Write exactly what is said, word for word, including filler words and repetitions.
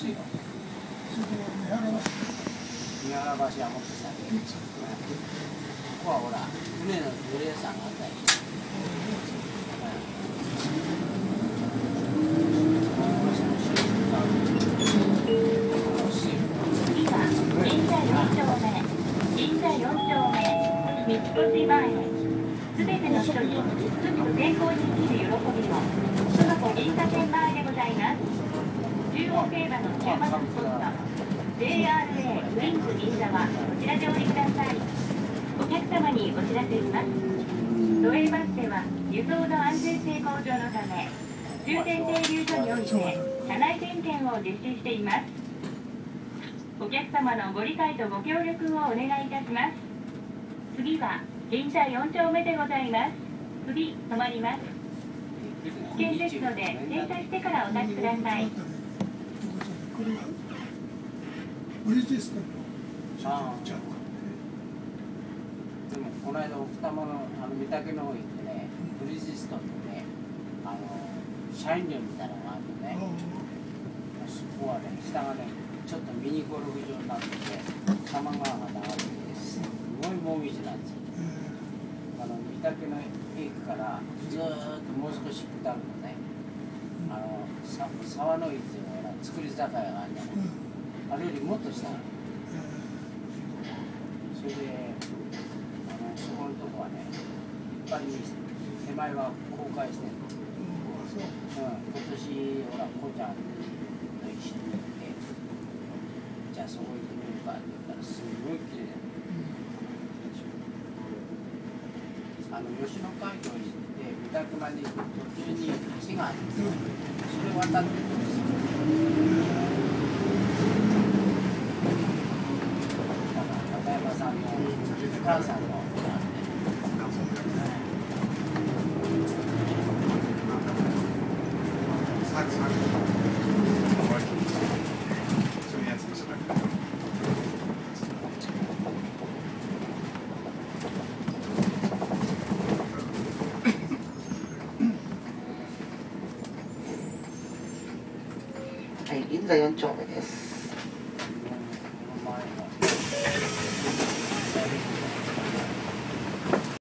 安いの。 それで見原橋。 見原橋はもっと下で。ここはほら、船の魚屋さんがあったり。 次は銀座よん丁目、銀座よん丁目、三越前。すべての人に海と健康に生きる喜びを。その子銀座線前でございます。中央競馬の週末スポット ジェイアールエー ウィンズ銀座はこちらでお降りください。お客様にお知らせします。都営バスでは輸送の安全性向上のため終点停留所において車内点検を実施しています。お客様のご理解とご協力をお願いいたします。次は銀座よん丁目でございます。次止まります。危険ですので停車してからお立ちください。 これはブリヂストンのああ。でもこの間奥多摩のあの御嶽の方行ってね、ブリヂストンでね、あの社員寮みたいなのがあってね、そこはね、下がね、ちょっとミニゴルフ場になってて、多摩川が流れてて、すごいもみじなんですよ。あの御嶽の駅からずーっともう少し下るとね、あのさ沢の井っていうのが造り酒屋があるじゃない。あれよりもっと下なの。それで、あのそこのとこはね、一般に手前は公開してるの。うん、今年ほらこうちゃんと一緒に行って、じゃあそこ行ってみるかって言ったらすごい綺麗だよ。あの吉野街道に行って御嶽まで行く途中に橋があるんですよ。それ渡ってるんですよ。だから片山さんのお母さんの銀座よん丁目です。